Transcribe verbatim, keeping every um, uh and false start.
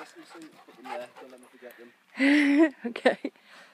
Put them there, don't let me forget them. Okay.